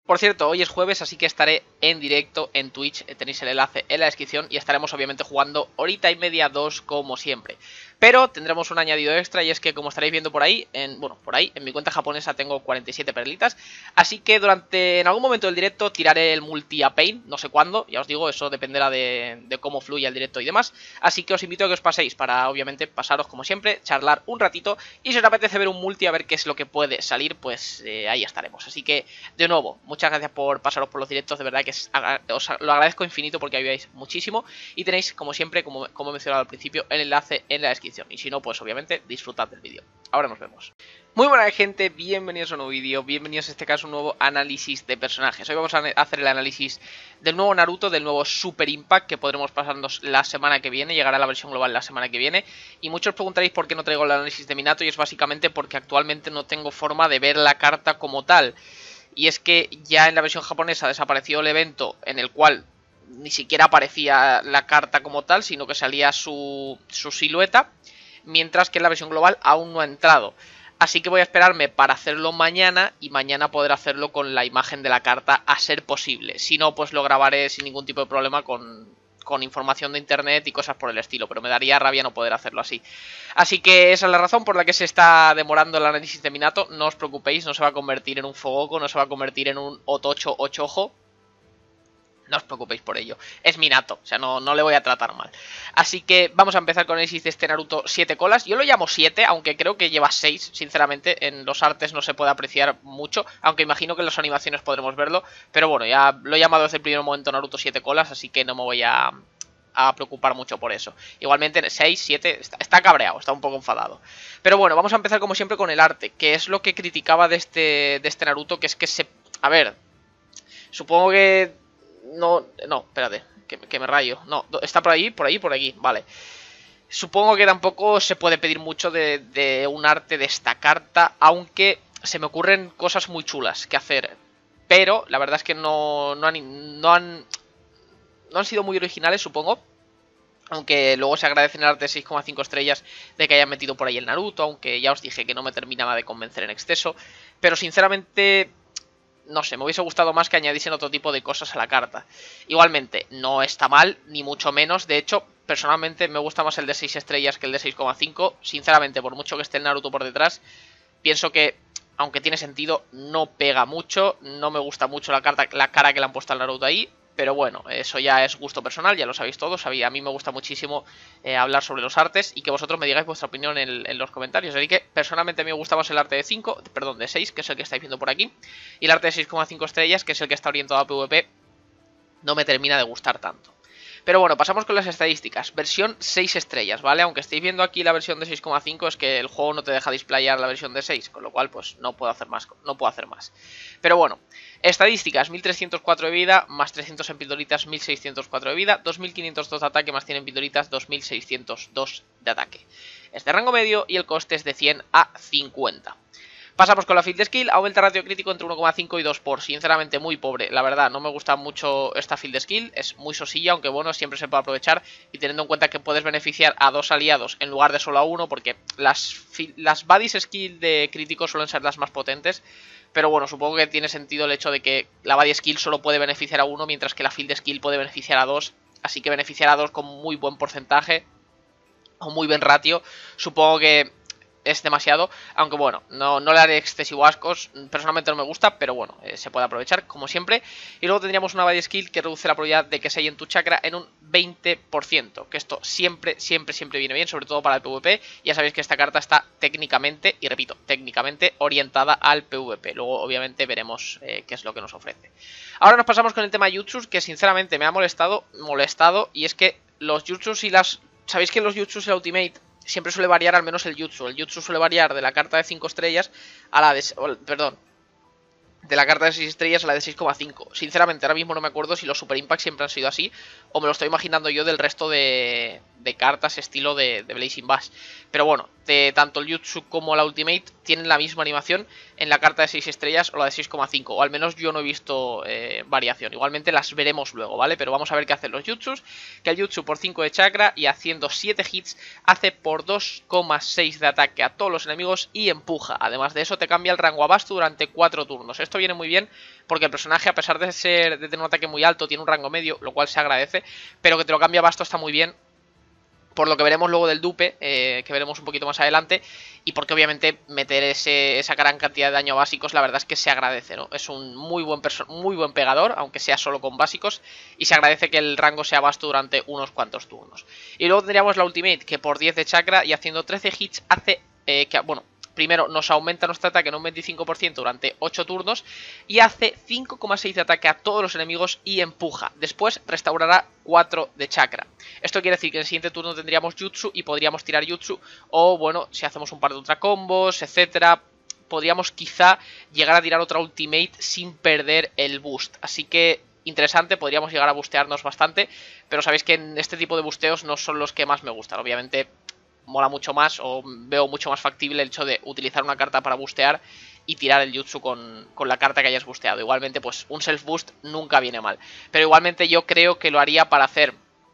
Por cierto, hoy es jueves, así que estaré en directo en Twitch, tenéis el enlace en la descripción y estaremos obviamente jugando horita y media, 2 como siempre. Pero tendremos un añadido extra y es que como estaréis viendo por ahí, en mi cuenta japonesa tengo 47 perlitas, así que en algún momento del directo tiraré el multi a Pain, no sé cuándo, ya os digo, eso dependerá de cómo fluya el directo y demás, así que os invito a que os paséis para obviamente pasaros como siempre, charlar un ratito y si os apetece ver un multi a ver qué es lo que puede salir, pues ahí estaremos. Así que de nuevo, muchas gracias por pasaros por los directos, de verdad que os lo agradezco infinito porque ayudáis muchísimo y tenéis como siempre, como he mencionado al principio, el enlace en la descripción. Y si no, pues obviamente disfrutad del vídeo. Ahora nos vemos. Muy buena gente, bienvenidos a un nuevo vídeo, bienvenidos en este caso a un nuevo análisis de personajes. Hoy vamos a hacer el análisis del nuevo Naruto, del nuevo Super Impact que podremos pasarnos la semana que viene, llegará la versión global la semana que viene. Y muchos preguntaréis por qué no traigo el análisis de Minato y es básicamente porque actualmente no tengo forma de ver la carta como tal. Y es que ya en la versión japonesa desapareció el evento en el cual ni siquiera aparecía la carta como tal, sino que salía su silueta, mientras que en la versión global aún no ha entrado. Así que voy a esperarme para hacerlo mañana y mañana poder hacerlo con la imagen de la carta a ser posible. Si no, pues lo grabaré sin ningún tipo de problema con información de internet y cosas por el estilo, pero me daría rabia no poder hacerlo así. Así que esa es la razón por la que se está demorando el análisis de Minato. No os preocupéis, no se va a convertir en un Fugoku, no se va a convertir en un Otocho 8 ojo. No os preocupéis por ello. Es Minato, o sea, no le voy a tratar mal. Así que vamos a empezar con el análisis de este Naruto 7 colas. Yo lo llamo 7, aunque creo que lleva 6, sinceramente. En los artes no se puede apreciar mucho, aunque imagino que en las animaciones podremos verlo. Pero bueno, ya lo he llamado desde el primer momento Naruto 7 colas, así que no me voy a preocupar mucho por eso. Igualmente 6, 7, está cabreado, está un poco enfadado. Pero bueno, vamos a empezar como siempre con el arte, que es lo que criticaba de este Naruto, que es que a ver, supongo que... No, espérate, que me rayo. No, está por ahí, por aquí, vale. Supongo que tampoco se puede pedir mucho de un arte de esta carta, aunque se me ocurren cosas muy chulas que hacer. Pero la verdad es que no han sido muy originales, supongo. Aunque luego se agradecen el arte de 6,5 estrellas de que hayan metido por ahí el Naruto, aunque ya os dije que no me terminaba de convencer en exceso. Pero sinceramente... no sé, me hubiese gustado más que añadiesen otro tipo de cosas a la carta. Igualmente, no está mal, ni mucho menos. De hecho, personalmente me gusta más el de 6 estrellas que el de 6,5. Sinceramente, por mucho que esté el Naruto por detrás, pienso que, aunque tiene sentido, no pega mucho. No me gusta mucho la cara que le han puesto al Naruto ahí. Pero bueno, eso ya es gusto personal, ya lo sabéis todos. A mí me gusta muchísimo hablar sobre los artes y que vosotros me digáis vuestra opinión en los comentarios. Así que personalmente a mí me gusta más el arte de 5, perdón, de 6, que es el que estáis viendo por aquí. Y el arte de 6,5 estrellas, que es el que está orientado a PvP, no me termina de gustar tanto. Pero bueno, pasamos con las estadísticas. Versión 6 estrellas, ¿vale? Aunque estéis viendo aquí la versión de 6,5, es que el juego no te deja displayar la versión de 6, con lo cual pues no puedo hacer más. Pero bueno, estadísticas: 1304 de vida, más 300 en pildoritas, 1604 de vida, 2502 de ataque, más 100 en pildoritas, 2602 de ataque. Es de rango medio y el coste es de 100 a 50. Pasamos con la Field Skill, aumenta ratio crítico entre 1,5 y 2 por, sinceramente muy pobre, la verdad, no me gusta mucho esta Field Skill, es muy sosilla, aunque bueno, siempre se puede aprovechar y teniendo en cuenta que puedes beneficiar a 2 aliados en lugar de solo a uno, porque las Buddies Skill de crítico suelen ser las más potentes, pero bueno, supongo que tiene sentido el hecho de que la Buddy Skill solo puede beneficiar a uno, mientras que la Field Skill puede beneficiar a 2, así que beneficiar a 2 con muy buen porcentaje o muy buen ratio, supongo que es demasiado, aunque bueno, no le haré excesivo ascos, personalmente no me gusta, pero bueno, se puede aprovechar como siempre. Y luego tendríamos una Body Skill que reduce la probabilidad de que se en tu chakra en un 20%, que esto siempre viene bien, sobre todo para el PvP. Ya sabéis que esta carta está técnicamente, y repito, técnicamente orientada al PvP, luego obviamente veremos qué es lo que nos ofrece. Ahora nos pasamos con el tema Jutsus, que sinceramente me ha molestado, y es que los Jutsus y las... Sabéis que los Jutsus y la Ultimate siempre suele variar al menos el jutsu. El jutsu suele variar de la carta de 5 estrellas a la de... perdón. De la carta de 6 estrellas a la de 6,5. Sinceramente, ahora mismo no me acuerdo si los Super Impact siempre han sido así o me lo estoy imaginando yo del resto de cartas estilo de Blazing Bash. Pero bueno, tanto el Jutsu como la Ultimate tienen la misma animación en la carta de 6 estrellas o la de 6,5, o al menos yo no he visto variación. Igualmente las veremos luego, ¿vale? Pero vamos a ver qué hacen los Jutsus. Que el Jutsu por 5 de chakra y haciendo 7 hits hace por 2,6 de ataque a todos los enemigos y empuja. Además de eso te cambia el rango a Bastu durante 4 turnos. Esto viene muy bien porque el personaje, a pesar de tener un ataque muy alto, tiene un rango medio, lo cual se agradece, pero que te lo cambie a Bastu está muy bien. Por lo que veremos luego del dupe, que veremos un poquito más adelante, y porque obviamente meter esa gran cantidad de daño básicos, la verdad es que se agradece, ¿no? Es un muy buen pegador, aunque sea solo con básicos, y se agradece que el rango sea vasto durante unos cuantos turnos. Y luego tendríamos la Ultimate, que por 10 de chakra y haciendo 13 hits hace, primero nos aumenta nuestro ataque en un 25% durante 8 turnos y hace 5,6 de ataque a todos los enemigos y empuja. Después restaurará 4 de chakra. Esto quiere decir que en el siguiente turno tendríamos Jutsu y podríamos tirar Jutsu, o bueno, si hacemos un par de ultra combos, etcétera, podríamos quizá llegar a tirar otra Ultimate sin perder el boost. Así que interesante, podríamos llegar a bustearnos bastante, pero sabéis que en este tipo de busteos no son los que más me gustan. Obviamente mola mucho más, o veo mucho más factible el hecho de utilizar una carta para bustear y tirar el Jutsu con la carta que hayas busteado. Igualmente, pues un self boost nunca viene mal, pero igualmente yo creo que lo haría para hacer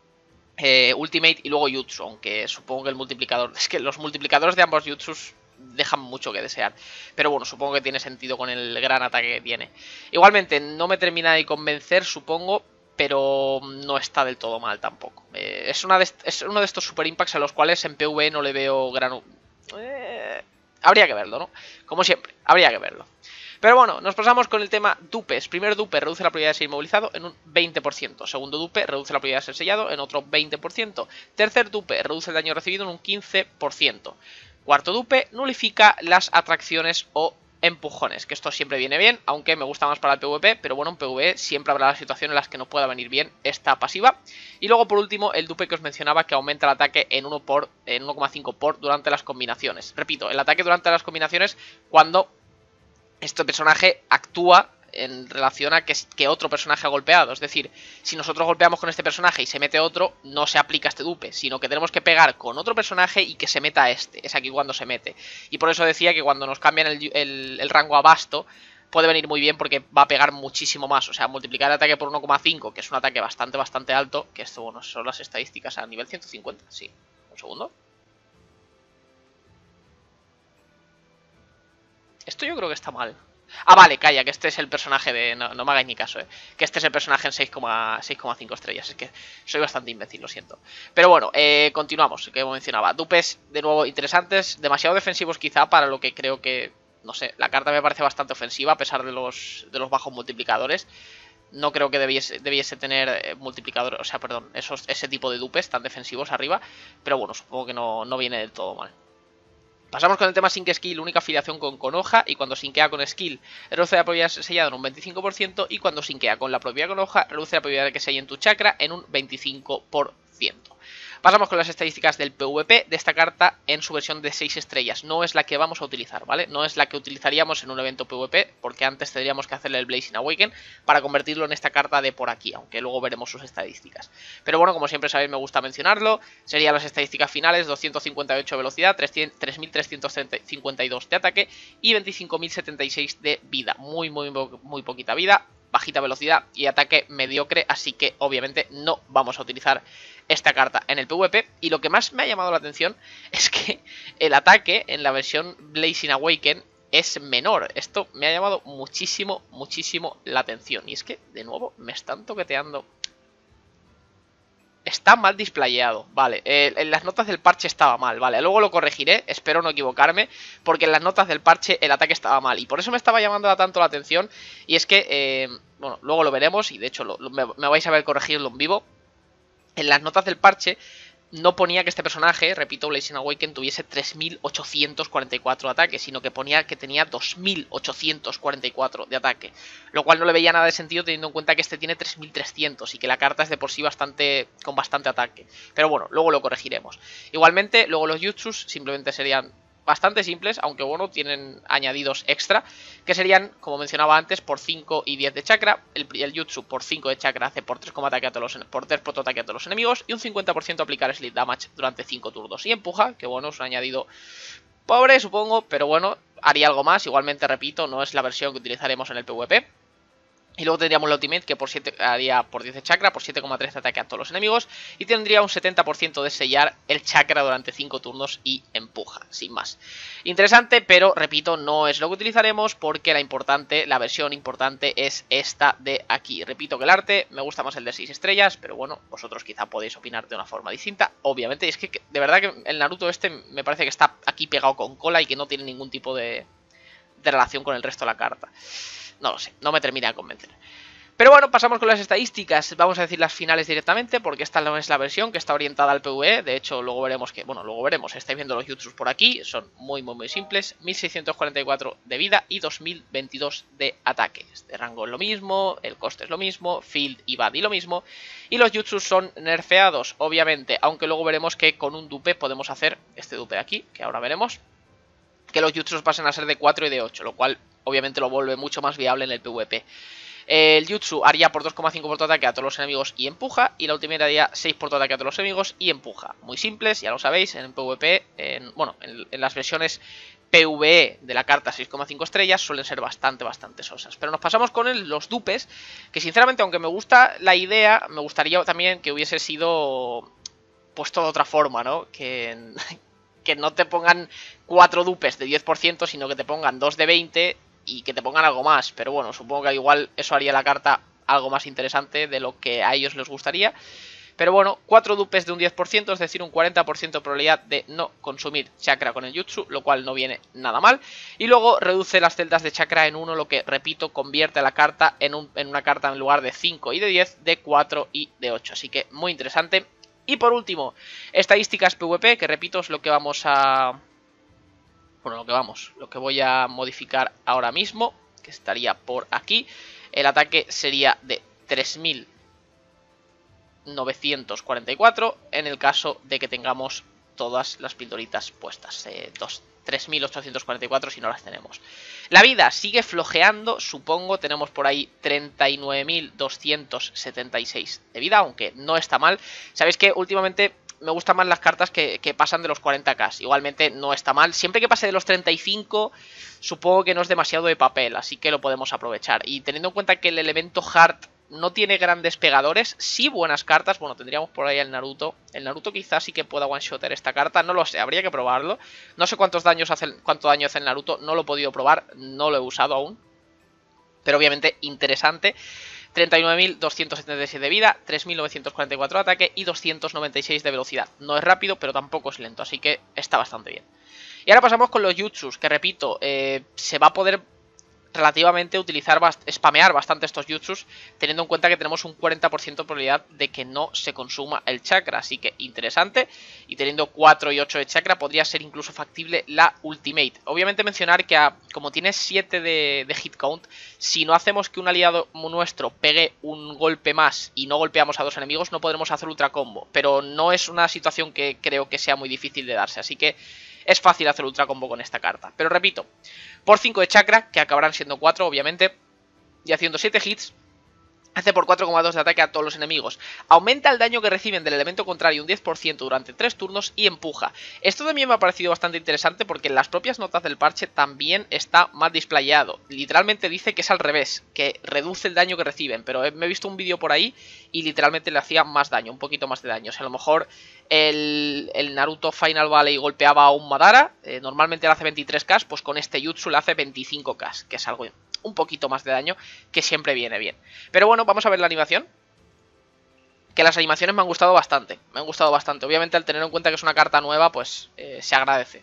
Ultimate y luego Jutsu, aunque supongo que el multiplicador, es que los multiplicadores de ambos Jutsus dejan mucho que desear, pero bueno, supongo que tiene sentido con el gran ataque que tiene. Igualmente no me termina de convencer, supongo, pero no está del todo mal tampoco. Es uno de estos super impacts a los cuales en PvE no le veo gran... habría que verlo, ¿no? Como siempre, habría que verlo. Pero bueno, nos pasamos con el tema dupes. Primer dupe reduce la probabilidad de ser inmovilizado en un 20%. Segundo dupe reduce la probabilidad de ser sellado en otro 20%. Tercer dupe reduce el daño recibido en un 15%. Cuarto dupe nulifica las atracciones o empujones, que esto siempre viene bien, aunque me gusta más para el PvP, pero bueno, en PvE siempre habrá la situación en las que no pueda venir bien esta pasiva. Y luego por último el dupe que os mencionaba, que aumenta el ataque en 1,5 por durante las combinaciones. Repito, el ataque durante las combinaciones cuando este personaje actúa en relación a que otro personaje ha golpeado. Es decir, si nosotros golpeamos con este personaje y se mete otro, no se aplica este dupe, sino que tenemos que pegar con otro personaje y que se meta a este. Es aquí cuando se mete. Y por eso decía que cuando nos cambian el rango a basto, puede venir muy bien porque va a pegar muchísimo más. O sea, multiplicar el ataque por 1,5, que es un ataque bastante alto, que esto, bueno, son las estadísticas a nivel 150. Sí, un segundo. Esto yo creo que está mal. Ah, vale, calla, que este es el personaje de... No me hagáis ni caso, que este es el personaje en 6,5 estrellas. Es que soy bastante imbécil, lo siento. Pero bueno, continuamos, que mencionaba. Dupes, de nuevo, interesantes. Demasiado defensivos quizá para lo que creo que... No sé, la carta me parece bastante ofensiva a pesar de los bajos multiplicadores. No creo que debiese tener multiplicadores, o sea, perdón, ese tipo de dupes tan defensivos arriba. Pero bueno, supongo que no viene del todo mal. Pasamos con el tema Sync Skill, única afiliación con hoja, y cuando sinkea con skill reduce la probabilidad de ser sellado en un 25%, y cuando sinkea con la propiedad con hoja reduce la probabilidad de que selle en tu chakra en un 25%. Pasamos con las estadísticas del PvP de esta carta en su versión de 6 estrellas. No es la que vamos a utilizar, ¿vale? No es la que utilizaríamos en un evento PvP, porque antes tendríamos que hacerle el Blazing Awaken para convertirlo en esta carta de por aquí, aunque luego veremos sus estadísticas. Pero bueno, como siempre sabéis, me gusta mencionarlo. Serían las estadísticas finales: 258 de velocidad, 3352 de ataque y 25.076 de vida. Muy poquita vida, bajita velocidad y ataque mediocre, así que obviamente no vamos a utilizar esta carta en el PvP. Y lo que más me ha llamado la atención es que el ataque en la versión Blazing Awaken es menor. Esto me ha llamado muchísimo la atención. Y es que, de nuevo, me están toqueteando. Está mal displayado, vale, en las notas del parche estaba mal, vale, luego lo corregiré, espero no equivocarme, porque en las notas del parche el ataque estaba mal, y por eso me estaba llamando tanto la atención, y es que, bueno, luego lo veremos, y de hecho me vais a ver corregirlo en vivo. En las notas del parche no ponía que este personaje, repito, Blazing Awaken, tuviese 3844 de ataque, sino que ponía que tenía 2844 de ataque, lo cual no le veía nada de sentido teniendo en cuenta que este tiene 3300 y que la carta es de por sí con bastante ataque. Pero bueno, luego lo corregiremos. Igualmente, luego los Jutsus simplemente serían bastante simples, aunque bueno, tienen añadidos extra, que serían, como mencionaba antes, por 5 y 10 de chakra. El jutsu por 5 de chakra hace por 3 ataque a todos los, por 3 protoataque a todos los enemigos, y un 50% aplicar sleep damage durante 5 turnos. Y empuja, que bueno, es un añadido pobre, supongo, pero bueno, haría algo más. Igualmente, repito, no es la versión que utilizaremos en el PvP. Y luego tendríamos la ultimate, que por 7 haría por 10 de chakra, por 7,3 de ataque a todos los enemigos. Y tendría un 70% de sellar el chakra durante 5 turnos y empuja, sin más. Interesante, pero repito, no es lo que utilizaremos porque la versión importante es esta de aquí. Repito que el arte me gusta más el de 6 estrellas, pero bueno, vosotros quizá podéis opinar de una forma distinta. Obviamente, y es que de verdad que el Naruto este me parece que está aquí pegado con cola y que no tiene ningún tipo de relación con el resto de la carta. No lo sé, no me termina de convencer. Pero bueno, pasamos con las estadísticas. Vamos a decir las finales directamente, porque esta no es la versión que está orientada al PvE. De hecho, luego veremos que, bueno, luego veremos, estáis viendo los jutsus por aquí. Son muy simples. 1644 de vida y 2022 de ataque. Este rango es lo mismo, el coste es lo mismo, field y body lo mismo. Y los jutsus son nerfeados, obviamente, aunque luego veremos que con un dupe podemos hacer este dupe de aquí, que ahora veremos, que los jutsus pasen a ser de 4 y de 8, lo cual obviamente lo vuelve mucho más viable en el PvP. El jutsu haría por 2,5 por ataque a todos los enemigos y empuja, y la ultimate haría 6 por ataque a todos los enemigos y empuja. Muy simples, ya lo sabéis, en el PvP, en las versiones PvE de la carta 6,5 estrellas suelen ser bastante sosas. Pero nos pasamos con los dupes, que sinceramente, aunque me gusta la idea, me gustaría también que hubiese sido puesto de otra forma, ¿no? Que no te pongan 4 dupes de 10%, sino que te pongan 2 de 20 y que te pongan algo más. Pero bueno, supongo que igual eso haría la carta algo más interesante de lo que a ellos les gustaría. Pero bueno, 4 dupes de un 10%, es decir, un 40% de probabilidad de no consumir chakra con el jutsu, lo cual no viene nada mal. Y luego reduce las celdas de chakra en 1, lo que, repito, convierte a la carta en una carta en lugar de 5 y de 10, de 4 y de 8. Así que muy interesante. Y por último, estadísticas PvP, que repito es lo que vamos a... Bueno, lo que voy a modificar ahora mismo, que estaría por aquí. El ataque sería de 3944 en el caso de que tengamos todas las pildoritas puestas. 3844 si no las tenemos. La vida sigue flojeando, supongo, tenemos por ahí 39.276 de vida, aunque no está mal. Sabéis que últimamente me gustan más las cartas que pasan de los 40k. Igualmente no está mal. Siempre que pase de los 35, supongo que no es demasiado de papel, así que lo podemos aprovechar. Y teniendo en cuenta que el elemento Heart no tiene grandes pegadores, sí buenas cartas. Bueno, tendríamos por ahí el Naruto. El Naruto quizás sí que pueda one-shotter esta carta, no lo sé, habría que probarlo. No sé cuánto daño hace el Naruto, no lo he podido probar, no lo he usado aún. Pero obviamente interesante. 39.277 de vida, 3.944 de ataque y 296 de velocidad. No es rápido, pero tampoco es lento, así que está bastante bien. Y ahora pasamos con los jutsus, que repito, se va a poder relativamente spamear bastante estos jutsus, teniendo en cuenta que tenemos un 40% de probabilidad de que no se consuma el chakra, así que interesante. Y teniendo 4 y 8 de chakra podría ser incluso factible la ultimate. Obviamente mencionar que como tiene 7 de hit count, si no hacemos que un aliado nuestro pegue un golpe más y no golpeamos a 2 enemigos, no podremos hacer ultra combo, pero no es una situación que creo que sea muy difícil de darse, así que es fácil hacer ultra combo con esta carta. Pero repito, por 5 de chakra, que acabarán siendo 4 obviamente, y haciendo 7 hits, hace por 4,2 de ataque a todos los enemigos. Aumenta el daño que reciben del elemento contrario un 10% durante 3 turnos y empuja. Esto también me ha parecido bastante interesante porque en las propias notas del parche también está mal displayado. Literalmente dice que es al revés, que reduce el daño que reciben, pero me he visto un vídeo por ahí y literalmente le hacía más daño, un poquito más de daño. O sea, a lo mejor el Naruto Final Valley golpeaba a un Madara, normalmente le hace 23k, pues con este jutsu le hace 25k, que es algo un poquito más de daño, que siempre viene bien. Pero bueno, vamos a ver la animación. Que las animaciones me han gustado bastante. Obviamente al tener en cuenta que es una carta nueva, pues se agradece.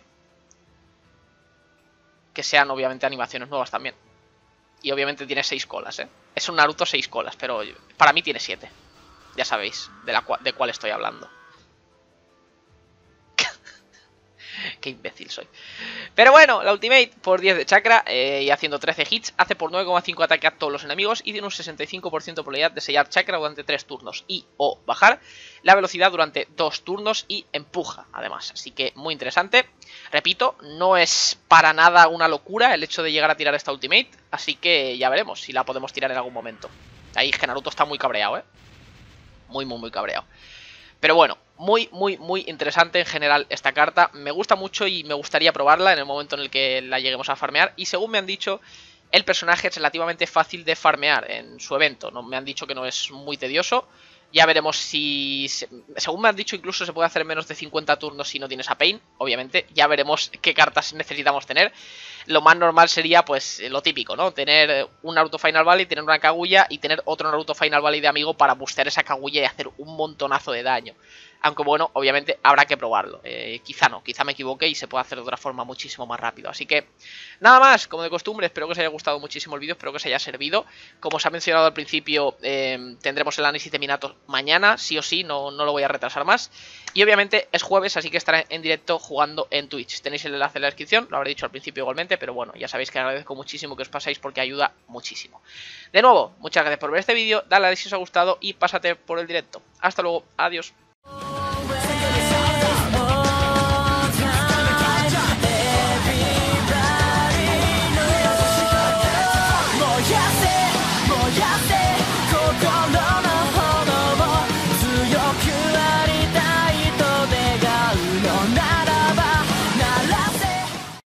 Que sean obviamente animaciones nuevas también. Y obviamente tiene 6 colas, ¿eh? Es un Naruto 6 colas, pero para mí tiene 7. Ya sabéis de cuál estoy hablando. Qué imbécil soy. Pero bueno, la ultimate por 10 de chakra y haciendo 13 hits, hace por 9,5 ataque a todos los enemigos y tiene un 65% de probabilidad de sellar chakra durante 3 turnos y o bajar la velocidad durante 2 turnos y empuja además. Así que muy interesante. Repito, no es para nada una locura el hecho de llegar a tirar esta ultimate, así que ya veremos si la podemos tirar en algún momento. Ahí que Naruto está muy cabreado, muy cabreado. Pero bueno, muy interesante en general esta carta. Me gusta mucho y me gustaría probarla en el momento en el que la lleguemos a farmear. Y según me han dicho, el personaje es relativamente fácil de farmear en su evento. ¿No? Me han dicho que no es muy tedioso. Ya veremos si... Según me han dicho, incluso se puede hacer en menos de 50 turnos si no tienes a Pain. Obviamente, ya veremos qué cartas necesitamos tener. Lo más normal sería, pues, lo típico, ¿no? Tener un Naruto Final Valley, tener una Kaguya y tener otro Naruto Final Valley de amigo para boostear esa Kaguya y hacer un montonazo de daño. Aunque bueno, obviamente habrá que probarlo. Quizá no, quizá me equivoque y se puede hacer de otra forma muchísimo más rápido. Así que, nada más, como de costumbre, espero que os haya gustado muchísimo el vídeo, espero que os haya servido. Como os ha mencionado al principio, tendremos el análisis de Minato mañana, sí o sí, no lo voy a retrasar más. Y obviamente es jueves, así que estaré en directo jugando en Twitch. Tenéis el enlace en la descripción, lo habré dicho al principio igualmente, pero bueno, ya sabéis que agradezco muchísimo que os paséis porque ayuda muchísimo. De nuevo, muchas gracias por ver este vídeo, dale a like si os ha gustado y pásate por el directo. Hasta luego, adiós.